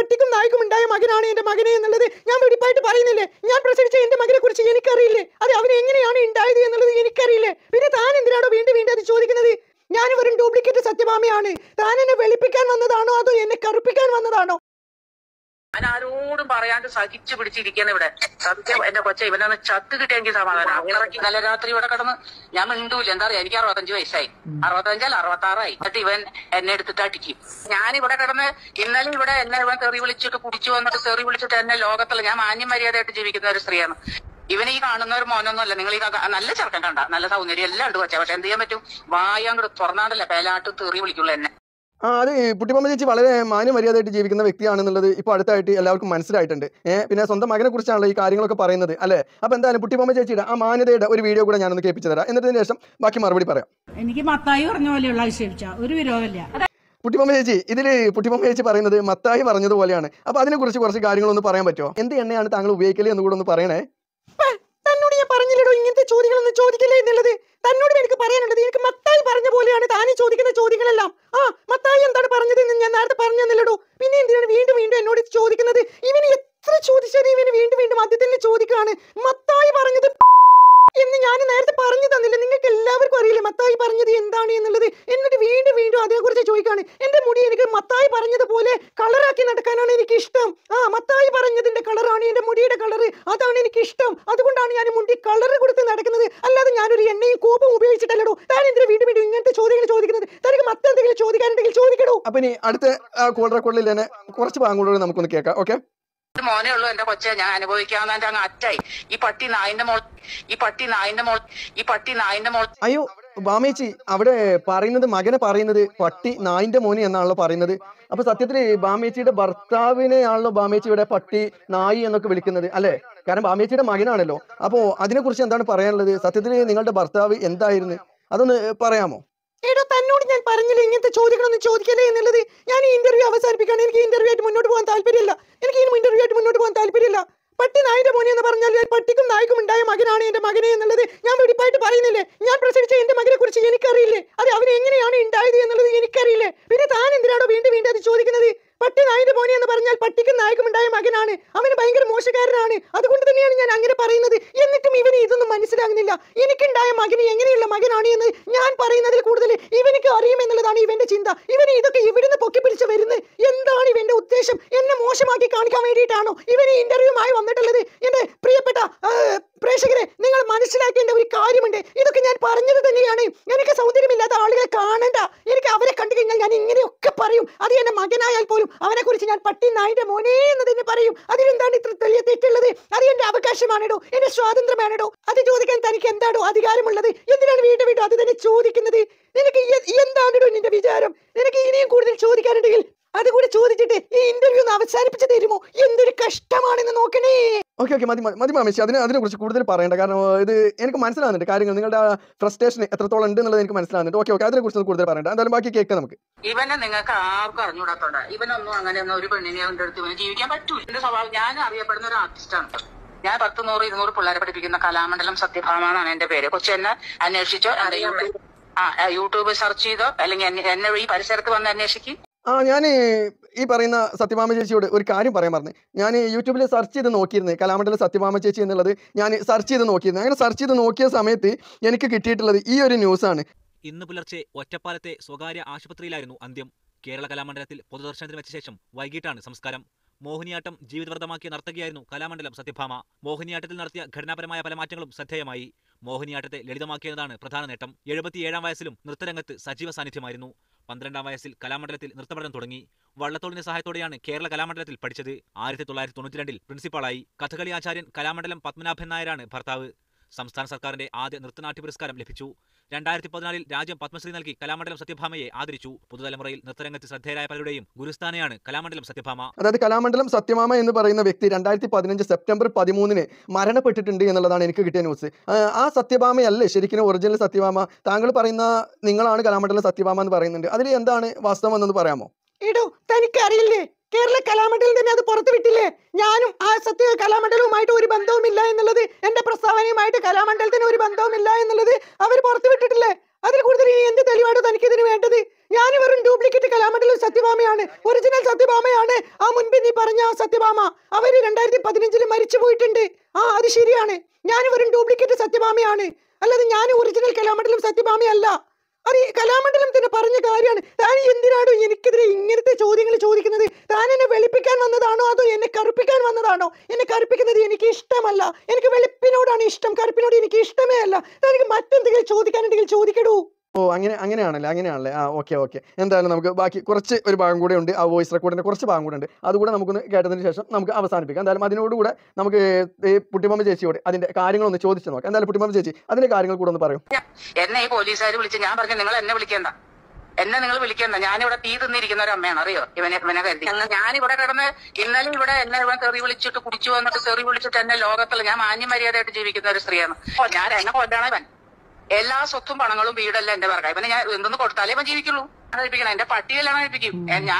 പട്ടിക്കും നായ്ക്കും ഉണ്ടായ മകനാണ് എന്റെ മകനെ എന്നുള്ളത് ഞാൻ വെടിപ്പായിട്ട് പറയുന്നില്ലേ? ഞാൻ പ്രസവിച്ച എന്റെ മകനെ കുറിച്ച് എനിക്കറിയില്ലേ? അത് അവന് എങ്ങനെയാണ് ഉണ്ടായത് എന്നുള്ളത് എനിക്കറിയില്ലേ? പിന്നെ താൻ എന്തിനാണോ വീണ്ടും വീണ്ടും അത് ചോദിക്കുന്നത്? ഞാൻ വെറും ഡ്യൂപ്ലിക്കേറ്റ് സത്യഭാമയാണ്. താൻ എന്നെ വെളുപ്പിക്കാൻ വന്നതാണോ അതോ എന്നെ കറുപ്പിക്കാൻ വന്നതാണോ? ഞാൻ ആരോടും പറയാണ്ട് സഹിച്ചു പിടിച്ചിരിക്കുന്ന ഇവിടെ. സത്യം എന്റെ കൊച്ച ഇവനൊന്ന് ചത്ത് കിട്ടിയെങ്കിൽ സമാധാനം. ഇറക്കി നല്ല രാത്രി ഇവിടെ കിടന്ന് ഞാൻ മിണ്ടൂല. എന്താ പറയാ, എനിക്ക് 65 വയസ്സായി, 65 66 എന്നിട്ട് ഇവൻ എന്നെ എടുത്തിട്ട് അടിക്കും. ഞാനിവിടെ കിടന്ന് ഇന്നലെ ഇവിടെ എന്നെ ഇവൻ തെറി വിളിച്ചിട്ട് കുടിച്ചു വന്നിട്ട് തെറി വിളിച്ചിട്ട് എന്നെ ലോകത്തുള്ള ഞാൻ മാന്യം മര്യാദയായിട്ട് ജീവിക്കുന്ന ഒരു സ്ത്രീയാണ്. ഇവന് ഈ കാണുന്ന ഒരു മോനൊന്നുമല്ല. നിങ്ങൾ ഈ നല്ല ചെറുക്കൻ കണ്ട നല്ല സൗന്ദര്യം എല്ലാം ഉണ്ട് കൊച്ച. പക്ഷെ എന്ത് ചെയ്യാൻ പറ്റും? വായ അങ്ങോട്ട് തുറന്നാണ്ടല്ലേ പേലാട്ട് തെറി വിളിക്കുള്ളൂ എന്നെ. അത് പുട്ടിപ്പമ്മ ചേച്ചി വളരെ മാന്യമര്യാദയായിട്ട് ജീവിക്കുന്ന വ്യക്തിയാണെന്നുള്ളത് ഇപ്പോൾ അടുത്തായിട്ട് എല്ലാവർക്കും മനസ്സിലായിട്ടുണ്ട്. പിന്നെ സ്വന്തം മകനെ കുറിച്ചാണല്ലോ ഈ കാര്യങ്ങളൊക്കെ പറയുന്നത് അല്ലേ? അപ്പോൾ എന്തായാലും പുട്ടിപ്പമ്മ ചേച്ചിയുടെ ആ മാന്യതയുടെ ഒരു വീഡിയോ കൂടെ ഞാനൊന്ന് കേൾപ്പിച്ചു തരാം. എന്നിട്ടതിന് ശേഷം ബാക്കി മറുപടി പറയാം. എനിക്ക് മത്തായി പറഞ്ഞ പോലെയുള്ള വിശേഷിച്ച ഒരു വിരോധമില്ല. പുട്ടിപ്പമ്മ ചേച്ചി ഇതിൽ പുട്ടിപ്പമ്മ ചേച്ചി പറയുന്നത് മത്തായി പറഞ്ഞതുപോലെയാണ്. അപ്പോൾ അതിനെക്കുറിച്ച് കുറച്ച് കാര്യങ്ങളൊന്ന് പറയാൻ പറ്റുമോ? എന്ത് എണ്ണയാണ് താങ്കൾ ഉപയോഗിക്കല് എന്ന് കൂടെ ഒന്ന് പറയണേ. തന്നോട് ഞാൻ പറഞ്ഞില്ലടോ ഇങ്ങനത്തെ ചോദ്യങ്ങളൊന്നും ചോദിക്കില്ലേ എന്നുള്ളത്. തന്നോട് എനിക്ക് പറയാനുള്ളത് എനിക്ക് മത്തായി പറഞ്ഞ പോലെയാണ് താനീ ചോദിക്കുന്ന ചോദ്യങ്ങളെല്ലാം. മത്തായി എന്താണ് പറഞ്ഞതെന്ന് ഞാൻ നേരത്തെ പറഞ്ഞു തന്നില്ലടോ. പിന്നെ എന്തിനാണ് വീണ്ടും വീണ്ടും എന്നോട് ചോദിക്കുന്നത്? ഇവന് എത്ര ചോദിച്ചാലും ഇവന് വീണ്ടും വീണ്ടും ആദ്യം തന്നെ ചോദിക്കുകയാണ് മത്തായി പറഞ്ഞത് എന്ന് ഞാൻ നേരത്തെ പറഞ്ഞു തന്നില്ല. നിങ്ങൾക്ക് എല്ലാവർക്കും അറിയില്ലേ മത്തായി പറഞ്ഞത് എന്താണ് എന്നുള്ളത്. എന്നിട്ട് വീണ്ടും വീണ്ടും അതേക്കുറിച്ച് ചോദിക്കുകയാണ്. എന്റെ മുടി എനിക്ക് മത്തായി പറഞ്ഞതുപോലെ കളറാക്കി നടക്കാനാണ് എനിക്ക് ഇഷ്ടം. മത്തായി പറഞ്ഞതിന്റെ കളറാണ് എന്റെ മുടിയുടെ കളറ്, അതാണ് എനിക്ക് ഇഷ്ടം. അതുകൊണ്ടാണ് ഞാൻ മുടി കളറ് കൊടുത്ത് നടക്കുന്നത്. അല്ലാതെ ഞാനൊരു എണ്ണയും കോപ്പും ഉപയോഗിച്ചിട്ടല്ലോ. താൻ എന്തിനാ വീണ്ടും വീണ്ടും ഇങ്ങനത്തെ ചോദ്യങ്ങൾ ചോദിക്കുന്നത്? തനിക്ക് മറ്റെന്തെങ്കിലും ചോദിക്കാനുണ്ടെങ്കിൽ ചോദിക്കണോ? അപ്പൊ ഇനി അടുത്ത കോൾ റെക്കോർഡിൽ തന്നെ കുറച്ച് ഭാഗങ്ങളോട് നമുക്കൊന്ന് കേൾക്കാം. ഓക്കെ. മോനേ ഉള്ളൂ എന്റെ കൊച്ചെ. ഞാൻ അനുഭവിക്കാവുന്നതിന്റെ അങ്ങ് അറ്റായി. ഈ പട്ടി നായിന്റെ മോൾ. അയ്യോ ബാമേച്ചി അവിടെ പറയുന്നത് മകനെ പറയുന്നത് പട്ടി നായിന്റെ മോനി എന്നാണല്ലോ പറയുന്നത്. അപ്പൊ സത്യത്തില് ബാമേച്ചിയുടെ ഭർത്താവിനെയാണല്ലോ ബാമേച്ചി ഇവിടെ പട്ടി നായി എന്നൊക്കെ വിളിക്കുന്നത് അല്ലെ? കാരണം ബാമേച്ചിയുടെ മകനാണല്ലോ. അപ്പോ അതിനെ കുറിച്ച് എന്താണ് പറയാനുള്ളത്? സത്യത്തില് നിങ്ങളുടെ ഭർത്താവ് എന്തായിരുന്നു അതൊന്ന് പറയാമോ? തന്നോട് ഞാൻ പറഞ്ഞില്ല ഇങ്ങനത്തെ ചോദ്യങ്ങളൊന്നും ചോദിക്കല്ലേ എന്നുള്ളത്. ഞാൻ ഈ ഇന്റർവ്യൂ അവസാനിപ്പിക്കുകയാണ്. എനിക്ക് ഇന്റർവ്യൂ ആയിട്ട് മുന്നോട്ട് പോകാൻ താല്പര്യമില്ല. പട്ടി നായിന്റെ മോനെ എന്ന് പറഞ്ഞാൽ പട്ടിക്കും നായ്ക്കും ഉണ്ടായ മകനാണ് എന്റെ മകനെ എന്നുള്ളത് ഞാൻ വെടിപ്പായിട്ട് പറയുന്നില്ലേ? ഞാൻ പ്രസവിച്ച എന്റെ മകനെ കുറിച്ച് എനിക്കറിയില്ലേ? അത് അവന് എങ്ങനെയാണ് ഉണ്ടായത് എന്നുള്ളത് എനിക്കറിയില്ലേ? പിന്നെ താൻ എന്തിനാണോ വീണ്ടും വീണ്ടും അത് ചോദിക്കുന്നത്? പട്ടി നായിന്റെ മോനെ എന്ന് പറഞ്ഞാൽ പട്ടിക്കും നായ്ക്കും ഉണ്ടായ മകനാണ്, അവന് ഭയങ്കര മോശക്കാരനാണ്. അതുകൊണ്ട് തന്നെയാണ് ഞാൻ അങ്ങനെ പറയുന്നത്. എന്നിട്ടും ഇവന് ഇതൊന്നും മനസ്സിലാകുന്നില്ല. എനിക്കുണ്ടായ മകന് എങ്ങനെയുള്ള മകനാണ് എന്ന് ഞാൻ പറയുന്നതിൽ കൂടുതൽ ഇവനിക്ക് അറിയുമെന്നുള്ളതാണ് ഇവന്റെ ചിന്ത. ഇവന് ഇതൊക്കെ ഇവിടുന്ന് പൊക്കിപ്പിടിച്ച് വരുന്നത് എന്താണ്? ഇവന്റെ ഉദ്ദേശം എന്നെ മോശമാക്കി കാണിക്കാൻ വേണ്ടിയിട്ടാണോ ഇവന് ഇന്റർവ്യൂമായി വന്നിട്ടുള്ളത്? എന്റെ പ്രിയപ്പെട്ട പ്രേക്ഷകരെ, നിങ്ങൾ മനസ്സിലാക്കേണ്ട ഒരു കാര്യമുണ്ട്. ഇതൊക്കെ ഞാൻ പറഞ്ഞത് തന്നെയാണ്. എനിക്ക് സൗന്ദര്യമില്ലാത്ത ആളുകളെ കാണണ്ട. എനിക്ക് അവരെ കണ്ടു കഴിഞ്ഞാൽ ഞാൻ ഇങ്ങനെയൊക്കെ പറയും. അത് എന്റെ മകനായാൽ പോലും അവനെ കുറിച്ച് ഞാൻ പട്ടി നായിന്റെ മോനെ എന്ന് തന്നെ പറയും. അതിനെന്താണ് ഇത്ര വലിയ തെറ്റുള്ളത്? അത് എന്റെ അവകാശമാണോ? എന്റെ സ്വാതന്ത്ര്യമാണോ? അത് ചോദിക്കാൻ തനിക്ക് എന്താണോ അധികാരമുള്ളത്? എന്തിനാണ് വീണ്ടും വീണ്ടും അത് തന്നെ ചോദിക്കുന്നത്? നിനക്ക് എന്താണോ നിന്റെ വിചാരം? നിനക്ക് ഇനിയും കൂടുതൽ ചോദിക്കാനുണ്ടെങ്കിൽ അതുകൂടി ചോദിച്ചിട്ട് ഈ ഇന്റർവ്യൂ ഒന്ന് അവസാനിപ്പിച്ച് തരുമോ? എന്തൊരു കഷ്ടമാണെന്ന് നോക്കണേ. ഓക്കെ മതി മാമേച്ചി അതിനെ കുറിച്ച് കൂടുതൽ പറയണ്ട. കാരണം ഇത് എനിക്ക് മനസ്സിലാകുന്നുണ്ട് കാര്യങ്ങൾ, നിങ്ങളുടെ ഫ്രസ്ട്രേഷൻ എത്രത്തോളം ഉണ്ട് എന്നുള്ളത് എനിക്ക് മനസ്സിലാകുന്നുണ്ട്. ഓക്കെ അതിനെ കുറിച്ച് കൂടുതൽ പറയണ്ട. എന്തായാലും ബാക്കി കേൾക്കാം നമുക്ക്. ഇവനെ നിങ്ങൾക്ക് ആർക്കും അറിഞ്ഞൂടാത്തോണ്ട. ഇവനൊന്നും അങ്ങനെയൊന്നും ഒരു പെണ്ണിനെ അവന്റെ അടുത്ത് ഇവന് ജീവിക്കാൻ പറ്റൂല. എന്റെ സ്വഭാവം, ഞാൻ അറിയപ്പെടുന്ന ഒരു ആർട്ടിസ്റ്റാണ്. ഞാൻ 10, 100, 200 പിള്ളേരെ പഠിപ്പിക്കുന്ന കലാമണ്ഡലം സത്യഭാമ എന്നാണ് എന്റെ പേര്. കൊച്ചെന്നെ അന്വേഷിച്ചോ, യൂട്യൂബ് സെർച്ച് ചെയ്തോ, അല്ലെങ്കിൽ എന്നെ ഈ പരിസരത്ത് വന്ന് അന്വേഷിക്കും. ഞാൻ ഈ പറയുന്ന സത്യഭാമ ചേച്ചിയോട് ഒരു കാര്യം പറയാൻ പറഞ്ഞു. ഞാൻ യൂട്യൂബിൽ സെർച്ച് ചെയ്ത് നോക്കിയിരുന്നു കലാമണ്ഡലം സത്യഭാമ ചേച്ചി എന്നുള്ളത്. ഞാൻ സെർച്ച് ചെയ്ത് നോക്കിയിരുന്നു. അങ്ങനെ സെർച്ച് ചെയ്ത് നോക്കിയ സമയത്ത് എനിക്ക് കിട്ടിയിട്ടുള്ളത് ഈ ഒരു ന്യൂസാണ്. ഇന്ന് പുലർച്ചെ ഒറ്റപ്പാലത്തെ സ്വകാര്യ ആശുപത്രിയിലായിരുന്നു അന്ത്യം. കേരള കലാമണ്ഡലത്തിൽ പൊതുദർശനത്തിന് വെച്ച ശേഷം വൈകിട്ടാണ് സംസ്കാരം. മോഹിനിയാട്ടം ജീവിതവ്രതമാക്കിയ നർത്തകിയായിരുന്നു കലാമണ്ഡലം സത്യഭാമ. മോഹിനിയാട്ടത്തിൽ നടത്തിയ ഘടനാപരമായ പല മാറ്റങ്ങളും ശ്രദ്ധേയമായി. മോഹിനിയാട്ടത്തെ ലളിതമാക്കിയതാണ് പ്രധാന നേട്ടം. 77-ാം വയസ്സിലും നൃത്തരംഗത്ത് സജീവ സാന്നിധ്യമായിരുന്നു. 12-ാം വയസ്സിൽ കലാമണ്ഡലത്തിൽ നൃത്തപഠനം തുടങ്ങി. വള്ളത്തോളിന്റെ സഹായത്തോടെയാണ് കേരള കലാമണ്ഡലത്തിൽ പഠിച്ചത്. 1992-ൽ പ്രിൻസിപ്പാളായി. കഥകളി ആചാര്യൻ കലാമണ്ഡലം പത്മനാഭൻ നായരാണ് ഭർത്താവ്. സംസ്ഥാന സർക്കാരിന്റെ ആദ്യ നൃത്തനാട്യ പുരസ്കാരം ലഭിച്ചു. 2014-ൽ രാജ്യം പത്മശ്രീ നൽകി കലാമണ്ഡലം സത്യഭാമയെ ആദരിച്ചു. പുതുതലമുറയിൽ നൃത്തരംഗത്ത് ശ്രദ്ധേയരായ പലരുടെയും ഗുരുസ്ഥാനയാണ് കലാമണ്ഡലം സത്യഭാമ. അതായത് കലാമണ്ഡലം സത്യഭാമ എന്ന് പറയുന്ന വ്യക്തി 2015 സെപ്റ്റംബർ 13 മരണപ്പെട്ടിട്ടുണ്ട് എന്നുള്ളതാണ് എനിക്ക് കിട്ടിയ ന്യൂസ്. ആ സത്യഭാമയല്ലേ ശരിക്കും ഒറിജിനൽ സത്യഭാമ? താങ്കൾ പറയുന്ന നിങ്ങളാണ് കലാമണ്ഡലം സത്യഭാമ എന്ന് പറയുന്നുണ്ട്. അതിൽ എന്താണ് വാസ്തവം എന്നൊന്ന് പറയാമോ? തനിക്കറിയില്ലേ? കേരള കലാമണ്ഡലം തന്നെ അത് പുറത്തു വിട്ടില്ലേ? ഞാനും ആ കലാമണ്ഡലവുമായിട്ട് ഒരു ബന്ധവുമില്ല എന്നുള്ളത്, എന്റെ പ്രസ്താവനയുമായിട്ട് കലാമണ്ഡലത്തിന് ഒരു ബന്ധവുമില്ല എന്നുള്ളത് അവർ പുറത്തു വിട്ടിട്ടില്ലേ? അതിൽ കൂടുതൽ ഇനി എന്ത് തെളിവാണ് തനിക്ക് ഇതിന് വേണ്ടത്? ഞാൻ വെറും ഡ്യൂപ്ലിക്കേറ്റ് കലാമണ്ഡലം സത്യഭാമയാണ്. ഒറിജിനൽ സത്യഭാമയാണ് ആ മുൻപ് നീ പറഞ്ഞ ആ സത്യഭാമ. അവര് 2015 മരിച്ചു പോയിട്ടുണ്ട്. അത് ശരിയാണ്. ഞാൻ വെറും ഡ്യൂപ്ലിക്കേറ്റ് സത്യഭാമയാണ്, അല്ലാതെ ഞാൻ ഒറിജിനൽ കലാമണ്ഡലം സത്യഭാമയല്ല. അത് ഈ കലാമണ്ഡലം തന്നെ പറഞ്ഞ കാര്യമാണ്. താൻ എന്തിനാണോ എനിക്കെതിരെ ഇങ്ങനത്തെ ചോദ്യങ്ങൾ ചോദിക്കുന്നത്? താൻ എന്നെ വെളുപ്പിക്കാൻ വന്നതാണോ അതോ എന്നെ കറുപ്പിക്കാൻ വന്നതാണോ? എന്നെ കറുപ്പിക്കുന്നത് എനിക്ക് ഇഷ്ടമല്ല. എനിക്ക് വെളുപ്പിനോടാണ് ഇഷ്ടം, കറുപ്പിനോട് എനിക്ക് ഇഷ്ടമേ അല്ല. തനിക്ക് മറ്റെന്തെങ്കിലും ചോദിക്കാനുണ്ടെങ്കിൽ ചോദിക്കടൂ. അങ്ങനെയാണല്ലേ. ഓക്കെ. എന്തായാലും നമുക്ക് ബാക്കി കുറച്ച് ഒരു ഭാഗം കൂടെ ഉണ്ട്. ആ വോയിസ് റെക്കോർഡിന്റെ കുറച്ച് ഭാഗം കൂടെ ഉണ്ട്. അതുകൂടെ നമുക്കൊന്ന് കേട്ടതിന് ശേഷം നമുക്ക് അവസാനിപ്പിക്കാം. എന്തായാലും അതിനോടുകൂടെ നമുക്ക് ഈ പുട്ടിമമ്മ ചേച്ചിയോട് അതിന്റെ കാര്യങ്ങളൊന്ന് ചോദിച്ചു നോക്കാം. എന്തായാലും പുട്ടിമമ്മ ചേച്ചി അതിന്റെ കാര്യങ്ങൾ കൂടെ ഒന്ന് പറയും. എന്നെ ഈ പോലീസുകാർ വിളിച്ച് ഞാൻ പറഞ്ഞു, നിങ്ങൾ എന്നെ വിളിക്കണ്ട, നിങ്ങൾ വിളിക്കണ്ട. ഞാനിവിടെ തീ തിന്നിരിക്കുന്ന ഒരു അമ്മയാണ്, അറിയോ? ഇവനെ കരുതി ഞാനിവിടെ കിടന്ന് ഇന്നലെ എന്നെ തെറി വിളിച്ചിട്ട് കുടിച്ചു വന്നിട്ട് തെറി വിളിച്ചിട്ട് എന്നെ ലോകത്തിൽ ഞാൻ മാന്യമര്യാദയായിട്ട് ജീവിക്കുന്ന ഒരു സ്ത്രീയാണ്. ഞാൻ എന്നെ കൊല്ലാണ് ഇവൻ. എല്ലാ സ്വത്തും പണങ്ങളും വീടെല്ലാം എന്റെ പറക്കാം. ഇവനെ ഞാൻ എന്തൊന്ന് കൊടുത്താലേ ഇവൻ ജീവിക്കുള്ളൂ. കഴിപ്പിക്കണം, എന്റെ പട്ടിയെല്ലാം കഴിപ്പിക്കും.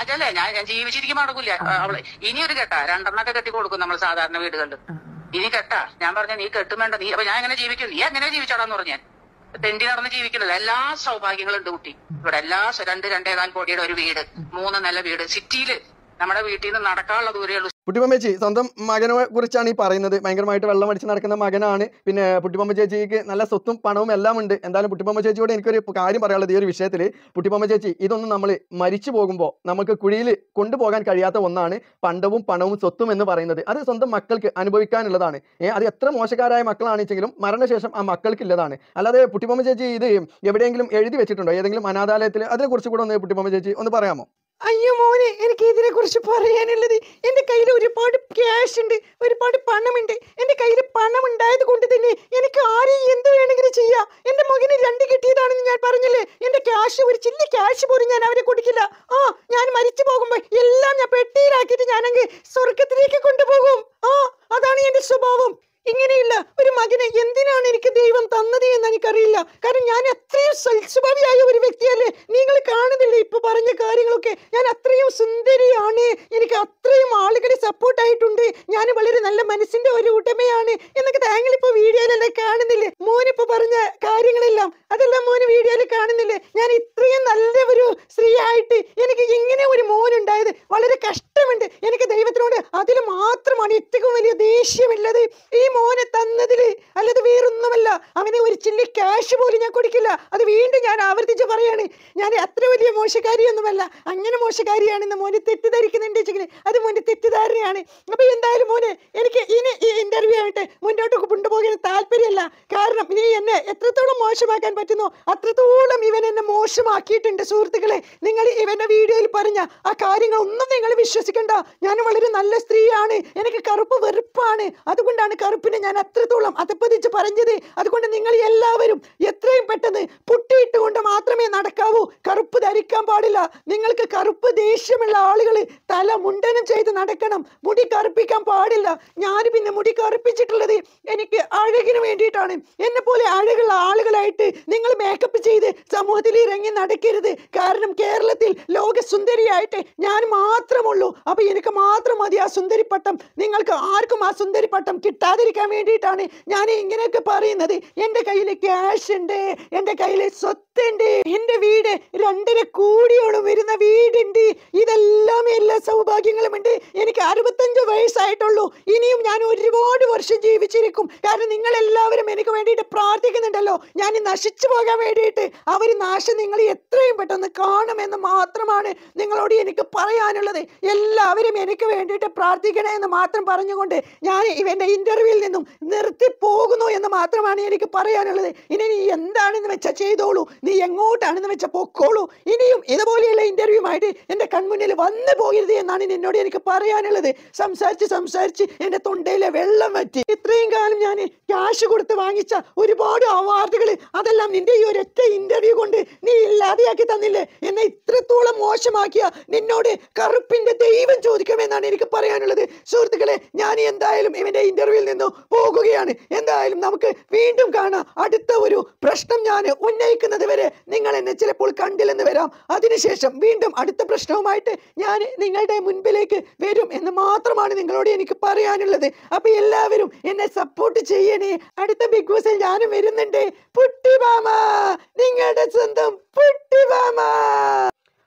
ഞാൻ ജീവിച്ചിരിക്കുമ്പോൾ നടക്കില്ല. അവള് ഇനിയൊരു കെട്ടാ 2 കെട്ടി കൊടുക്കും നമ്മൾ സാധാരണ വീടുകളിൽ. ഇനി കെട്ടാ ഞാൻ പറഞ്ഞ നീ കെട്ടും വേണ്ട, നീ അപ്പൊ ഞാൻ എങ്ങനെ ജീവിക്കും? നീ എങ്ങനെ ജീവിച്ചാടാന്ന് പറഞ്ഞാൽ തെണ്ടി നടന്ന് ജീവിക്കുന്നത്. എല്ലാ സൗഭാഗ്യങ്ങളും ഉണ്ട് കുട്ടി. ഇവിടെ എല്ലാ 2-2.25 കോടിയുടെ ഒരു വീട്, 3 നില വീട്, സിറ്റിയില് നമ്മുടെ വീട്ടിൽ നിന്ന് നടക്കാനുള്ള ദൂരേ ഉള്ളൂ. പുട്ടിമമ്മ ചേച്ചി സ്വന്തം മകനെ കുറിച്ചാണ് ഈ പറയുന്നത്. ഭയങ്കരമായിട്ട് വെള്ളം അടിച്ച് നടക്കുന്ന മകനാണ്. പിന്നെ പുട്ടിമമ്മ ചേച്ചിക്ക് നല്ല സ്വത്തും പണവും എല്ലാം ഉണ്ട്. എന്തായാലും പുട്ടിമമ്മ ചേച്ചിയോട് എനിക്കൊരു കാര്യം പറയാനുള്ളത് ഈ ഒരു വിഷയത്തിൽ. പുട്ടിമമ്മ ചേച്ചി, ഇതൊന്നും നമ്മൾ മരിച്ചു പോകുമ്പോൾ നമുക്ക് കുഴിയിൽ കൊണ്ടുപോകാൻ കഴിയാത്ത ഒന്നാണ് പണ്ടവും പണവും സ്വത്തും എന്ന് പറയുന്നത്. അത് സ്വന്തം മക്കൾക്ക് അനുഭവിക്കാനുള്ളതാണ്. അത് എത്ര മോശക്കാരായ മക്കളാണെങ്കിലും മരണശേഷം ആ മക്കൾക്കുള്ളതാണ്. അല്ലാതെ പുട്ടിമമ്മ ചേച്ചി ഇത് എവിടെയെങ്കിലും എഴുതി വെച്ചിട്ടുണ്ടോ? ഏതെങ്കിലും അനാഥാലയത്തിൽ? അതിനെക്കുറിച്ച് കൂടെ ഒന്ന് പുട്ടിമമ്മ ചേച്ചി ഒന്ന് പറയാമോ? അയ്യോ മോനെ, എനിക്ക് ഇതിനെ കുറിച്ച് പറയാനുള്ളത്, എന്റെ കയ്യിൽ ഒരുപാട് ക്യാഷ് ഉണ്ട്, ഒരുപാട് പണമുണ്ട്. എന്റെ കയ്യിൽ പണം ഉണ്ടായത് കൊണ്ട് തന്നെ എനിക്ക് ആരെയും എന്ത് വേണമെങ്കിലും ചെയ്യാം. എന്റെ മകന് 2 കിട്ടിയതാണെന്ന് ഞാൻ പറഞ്ഞില്ലേ. എന്റെ ക്യാഷ്, ഒരു ചില്ലി ക്യാഷ് പോലും ഞാൻ അവരെ കൊടുക്കില്ല. ഞാൻ മരിച്ചു പോകുമ്പോ എല്ലാം ഞാൻ പെട്ടിയിലാക്കിയിട്ട് ഞാനങ്ങ് സ്വർഗത്തിലേക്ക് കൊണ്ടുപോകും. അതാണ് എന്റെ സ്വഭാവം. ഇങ്ങനെയുള്ള ഒരു മകനെ എന്തിനാണ് എനിക്ക് ദൈവം തന്നത് എന്ന് എനിക്കറിയില്ല. കാരണം ഞാൻ അത്രയും സ്വഭാവിയായ ഒരു വ്യക്തിയല്ലേ. നിങ്ങൾ കാണുന്നില്ലേ ഇപ്പൊ പറഞ്ഞ കാര്യങ്ങളൊക്കെ? ഞാൻ അത്രയും സുന്ദരിയാണ്, എനിക്ക് അത്രയും ആളുകളെ സപ്പോർട്ടായിട്ടുണ്ട്, ഞാൻ വളരെ നല്ല മനസ്സിന്റെ ഒരു ഉടമയാണ് എന്നൊക്കെ താങ്കളിപ്പോ വീഡിയോയിലെല്ലാം കാണുന്നില്ലേ? മോനിപ്പോ പറഞ്ഞ കാര്യങ്ങളെല്ലാം അതെല്ലാം മോന് വീഡിയോയിൽ കാണുന്നില്ലേ? ഞാൻ ഇത്രയും നല്ല ഒരു സ്ത്രീ ആയിട്ട് എനിക്ക് ഇങ്ങനെ ഒരു മോനുണ്ടായത് വളരെ കഷ്ടമുണ്ട്. എനിക്ക് ദൈവത്തിനോട് അതിൽ മാത്രമാണ് ഏറ്റവും വലിയ ദേഷ്യമുള്ളത്. ഈ മോനെ തന്നതില് അല്ലാതെ വേറൊന്നുമല്ല. അവനെ ഒരു ചില്ലി ക്യാഷ് പോലും ഞാൻ കൊടുക്കില്ല. അത് വീണ്ടും ഞാൻ ആവർത്തിച്ച് പറയാണ്, ഞാൻ അത്ര വലിയ മോശക്കാരിയൊന്നുമല്ല. അങ്ങനെ മോശക്കാരിയാണെന്ന് മോനെ തെറ്റിദ്ധരിക്കുന്നുണ്ടെങ്കിൽ അത് മോന്റെ തെറ്റിദ്ധാരണയാണ്. അപ്പൊ എന്തായാലും മോനെ, എനിക്ക് ഇനി ഈ ഇന്റർവ്യൂ ആയിട്ട് മുന്നോട്ട് കൊണ്ടുപോകാൻ താല്പര്യമല്ല. കാരണം നീ എന്നെ എത്രത്തോളം മോശമാക്കാൻ പറ്റുന്നോ അത്രത്തോളം ഇവൻ എന്നെ മോശമാക്കിയിട്ടുണ്ട്. സുഹൃത്തുക്കളെ, നിങ്ങൾ ഇവന്റെ വീഡിയോയിൽ പറഞ്ഞ ആ കാര്യങ്ങളൊന്നും നിങ്ങൾ വിശ്വസിക്കണ്ട. ഞാൻ വളരെ നല്ല സ്ത്രീയാണ്, എനിക്ക് കറുപ്പ് വെറുപ്പാണ്. അതുകൊണ്ടാണ് കറുപ്പിനെ ഞാൻ അത്രത്തോളം അതപ്പതിച്ച് പറഞ്ഞത്. അതുകൊണ്ട് നിങ്ങൾ എല്ലാവരും എത്രയും പെട്ടെന്ന് പുട്ടിയിട്ടുകൊണ്ട് മാത്രമേ നടക്കാവൂ. കറുപ്പ് ധരിക്കാൻ പാടില്ല. നിങ്ങൾക്ക് കറുപ്പ് ദേഷ്യമുള്ള ആളുകൾ തല മുണ്ടനം ചെയ്ത് നടക്കണം. മുടി കറുപ്പിക്കാൻ പാടില്ല. ഞാൻ പിന്നെ മുടി കറുപ്പിച്ചിട്ടുള്ളത് എനിക്ക് അഴകിന് വേണ്ടിയിട്ടാണ്. എന്നെ പോലെ അഴകുള്ള ആളുകളായിട്ട് നിങ്ങൾ മേക്കപ്പ് ചെയ്ത് സമൂഹത്തിൽ ഇറങ്ങി നടക്കരുത്. കാരണം കേരളത്തിൽ ലോക സുന്ദരിയായിട്ട് ഞാൻ മാത്രമുള്ളൂ. അപ്പൊ എനിക്ക് മാത്രം മതി ആ സുന്ദരിപ്പട്ടം. നിങ്ങൾക്ക് ആർക്കും ആ സുന്ദരിപ്പട്ടം കിട്ടാതിരിക്കാൻ വേണ്ടിയിട്ടാണ് ഞാൻ ഇങ്ങനെയൊക്കെ പറയുന്നത്. എന്റെ കയ്യിൽ ക്യാഷ് ഉണ്ട്, എന്റെ കയ്യിൽ സ്വത്തുണ്ട്, എന്റെ വീട് 2.5 കോടിയോളം വരുന്ന വീടുണ്ട്. ഇതെല്ലാം എല്ലാ സൗഭാഗ്യങ്ങളും ഉണ്ട്. എനിക്ക് 65 വയസ്സായിട്ടുള്ളൂ. ഇനിയും ഞാൻ ഒരുപാട് വർഷം ജീവിച്ചിരിക്കും. കാരണം നിങ്ങൾ എല്ലാവരും എനിക്ക് വേണ്ടിയിട്ട് പ്രാർത്ഥിക്കുന്നുണ്ടല്ലോ. ഞാൻ നശിച്ചു പോകാൻ വേണ്ടിയിട്ട്. അവർ നാശം നിങ്ങൾ എത്രയും പെട്ടെന്ന് കാണുമെന്ന് മാത്രമാണ് നിങ്ങളോട് എനിക്ക് പറയാനുള്ളത്. എല്ലാവരും എനിക്ക് വേണ്ടിയിട്ട് പ്രാർത്ഥിക്കണേ എന്ന് മാത്രം പറഞ്ഞുകൊണ്ട് ഞാൻ ഇവന്റെ ഇന്റർവ്യൂവിൽ നിന്നും നിർത്തി പോകുന്നു എന്ന് മാത്രമാണ് എനിക്ക് പറയാനുള്ളത്. ഇനി നീ എന്താണെന്ന് വെച്ചാൽ ചെയ്തോളൂ, നീ എങ്ങോട്ടാണെന്ന് വെച്ചാൽ പൊക്കോളൂ. ഇനിയും ഇതുപോലെയുള്ള ഇന്റർവ്യൂമായിട്ട് എന്റെ കൺമുന്നിൽ വന്നു പോകരുത് എന്നാണ് നിന്നോട് എനിക്ക് പറയാനുള്ളത്. സംസാരിച്ച് എന്റെ തൊണ്ടയിലെ വെള്ളം വറ്റി. ഇത്രയും കാലം ഞാൻ ക്യാഷ് കൊടുത്ത് വാങ്ങിച്ച ഒരുപാട് അവാർഡുകൾ അതെല്ലാം നിന്റെ ഈ ഒരൊറ്റ ഇന്റർവ്യൂ കൊണ്ട് നീ ഇല്ലാതെയാക്കി തന്നില്ലേ. എന്നെ ഇത്രത്തോളം മോശമാക്കിയ നിന്നോട് കറുപ്പിന്റെ ദൈവം ചോദിക്കുമെന്നാണ് എനിക്ക് പറയാനുള്ളത്. സുഹൃത്തുക്കളെ, ഞാൻ എന്തായാലും ഇവന്റെ ഇന്റർവ്യൂവിൽ നിന്നും പോകുകയാണ്. എന്തായാലും നമുക്ക് വീണ്ടും കാണാം. അടുത്ത ഒരു പ്രശ്നം ഞാൻ ഉന്നയിക്കുന്നത് വരെ നിങ്ങൾ എന്നെ ചിലപ്പോൾ കണ്ടില്ലെന്ന് വരാം. അതിനുശേഷം വീണ്ടും അടുത്ത പ്രശ്നവുമായിട്ട് ഞാൻ നിങ്ങളുടെ മുൻപിലേക്ക് വരും എന്ന് മാത്രമാണ് നിങ്ങളോട് എനിക്ക് പറയാനുള്ളത്. അപ്പൊ എല്ലാവരും എന്നെ സപ്പോർട്ട് ചെയ്യണേ. അടുത്ത ബിഗ് ബോസിൽ ഞാനും വരുന്നുണ്ട്. പുട്ടി മാമ, നിങ്ങളുടെ സ്വന്തം പുട്ടി മാമ.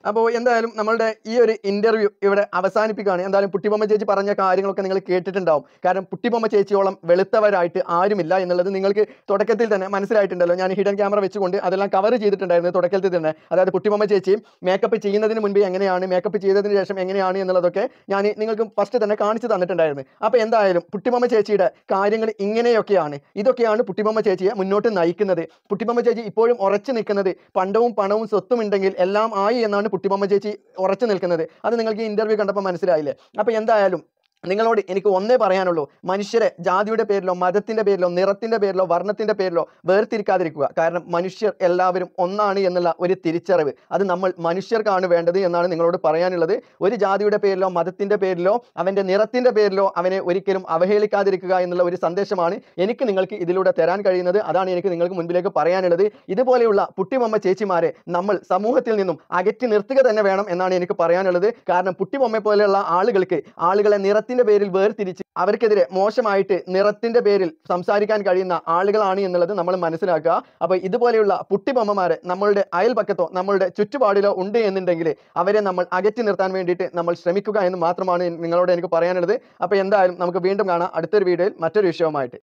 അപ്പോൾ എന്തായാലും നമ്മളുടെ ഈ ഒരു ഇന്റർവ്യൂ ഇവിടെ അവസാനിപ്പിക്കുകയാണ്. എന്തായാലും പുട്ടിബൊമ്മ ചേച്ചി പറഞ്ഞ കാര്യങ്ങളൊക്കെ നിങ്ങൾ കേട്ടിട്ടുണ്ടാവും. കാരണം പുട്ടിബൊമ്മ ചേച്ചിയോളം വെളുത്തവരായിട്ട് ആരുമില്ല എന്നുള്ളത് നിങ്ങൾക്ക് തുടക്കത്തിൽ തന്നെ മനസ്സിലായിട്ടുണ്ടല്ലോ. ഞാൻ ഹിഡൻ ക്യാമറ വെച്ചുകൊണ്ട് അതെല്ലാം കവർ ചെയ്തിട്ടുണ്ടായിരുന്നു തുടക്കത്തിൽ തന്നെ. അതായത് പുട്ടിബൊമ്മ ചേച്ചി മേക്കപ്പ് ചെയ്യുന്നതിന് മുൻപ് എങ്ങനെയാണ്, മേക്കപ്പ് ചെയ്തതിന് ശേഷം എങ്ങനെയാണ് എന്നുള്ളതൊക്കെ ഞാൻ നിങ്ങൾക്ക് ഫസ്റ്റ് തന്നെ കാണിച്ചു തന്നിട്ടുണ്ടായിരുന്നു. അപ്പോൾ എന്തായാലും പുട്ടിബൊമ്മ ചേച്ചിയുടെ കാര്യങ്ങൾ ഇങ്ങനെയൊക്കെയാണ്. ഇതൊക്കെയാണ് പുട്ടിബൊമ്മ ചേച്ചിയെ മുന്നോട്ട് നയിക്കുന്നത്. പുട്ടിബൊമ്മ ചേച്ചി ഇപ്പോഴും ഉറച്ചു നിൽക്കുന്നത് പണ്ടവും പണവും സ്വത്തും ഉണ്ടെങ്കിൽ എല്ലാം ആയി എന്നാണ് പുട്ടിബൊമ്മ ചേച്ചി ഉറച്ചു നിൽക്കുന്നത്. അത് നിങ്ങൾക്ക് ഈ ഇന്റർവ്യൂ കണ്ടപ്പോൾ മനസ്സിലായില്ലേ? അപ്പോൾ എന്തായാലും നിങ്ങളോട് എനിക്ക് ഒന്നേ പറയാനുള്ളൂ, മനുഷ്യരെ ജാതിയുടെ പേരിലോ മതത്തിന്റെ പേരിലോ നിറത്തിന്റെ പേരിലോ വർണ്ണത്തിന്റെ പേരിലോ വേർതിരിക്കാതിരിക്കുക. കാരണം മനുഷ്യർ എല്ലാവരും ഒന്നാണ് എന്നുള്ള ഒരു തിരിച്ചറിവ് അത് നമ്മൾ മനുഷ്യർക്കാണ് വേണ്ടത് എന്നാണ് നിങ്ങളോട് പറയാനുള്ളത്. ഒരു ജാതിയുടെ പേരിലോ മതത്തിന്റെ പേരിലോ അവന്റെ നിറത്തിന്റെ പേരിലോ അവനെ ഒരിക്കലും അവഹേളിക്കാതിരിക്കുക എന്നുള്ള ഒരു സന്ദേശമാണ് എനിക്ക് നിങ്ങൾക്ക് ഇതിലൂടെ തരാൻ കഴിയുന്നത്. അതാണ് എനിക്ക് നിങ്ങൾക്ക് മുൻപിലേക്ക് പറയാനുള്ളത്. ഇതുപോലെയുള്ള പുട്ടിബൊമ്മ ചേച്ചിമാരെ നമ്മൾ സമൂഹത്തിൽ നിന്നും അകറ്റി നിർത്തുക തന്നെ വേണം എന്നാണ് എനിക്ക് പറയാനുള്ളത്. കാരണം പുട്ടിബൊമ്മ പോലെയുള്ള ആളുകളെ നിറത്തിന്റെ പേരിൽ വേർതിരിച്ച് അവർക്കെതിരെ മോശമായിട്ട് നിറത്തിന്റെ പേരിൽ സംസാരിക്കാൻ കഴിയുന്ന ആളുകളാണ് എന്നുള്ളത് നമ്മൾ മനസ്സിലാക്കുക. അപ്പോൾ ഇതുപോലെയുള്ള പുട്ടിബൊമ്മമാരെ നമ്മളുടെ അയൽപക്കത്തോ നമ്മളുടെ ചുറ്റുപാടിലോ ഉണ്ട് എന്നുണ്ടെങ്കിൽ അവരെ നമ്മൾ അകറ്റി നിർത്താൻ വേണ്ടിയിട്ട് നമ്മൾ ശ്രമിക്കുക എന്ന് മാത്രമാണ് നിങ്ങളോട് എനിക്ക് പറയാനുള്ളത്. അപ്പോൾ എന്തായാലും നമുക്ക് വീണ്ടും കാണാം അടുത്തൊരു വീഡിയോയിൽ മറ്റൊരു വിഷയവുമായിട്ട്.